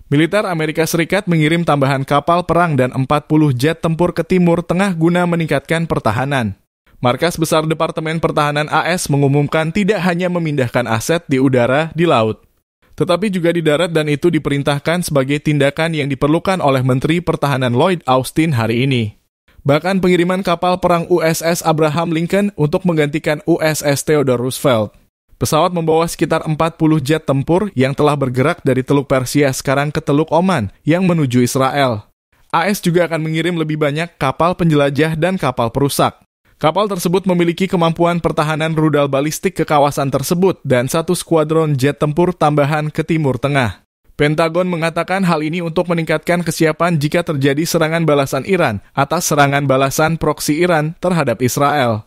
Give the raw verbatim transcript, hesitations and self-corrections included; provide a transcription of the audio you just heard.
Militer Amerika Serikat mengirim tambahan kapal perang dan empat puluh jet tempur ke Timur Tengah guna meningkatkan pertahanan. Markas Besar Departemen Pertahanan A S mengumumkan tidak hanya memindahkan aset di udara, di laut, tetapi juga di darat, dan itu diperintahkan sebagai tindakan yang diperlukan oleh Menteri Pertahanan Lloyd Austin hari ini. Bahkan pengiriman kapal perang U S S Abraham Lincoln untuk menggantikan U S S Theodore Roosevelt. Pesawat membawa sekitar empat puluh jet tempur yang telah bergerak dari Teluk Persia sekarang ke Teluk Oman yang menuju Israel. A S juga akan mengirim lebih banyak kapal penjelajah dan kapal perusak. Kapal tersebut memiliki kemampuan pertahanan rudal balistik ke kawasan tersebut dan satu skuadron jet tempur tambahan ke Timur Tengah. Pentagon mengatakan hal ini untuk meningkatkan kesiapan jika terjadi serangan balasan Iran atas serangan balasan proksi Iran terhadap Israel.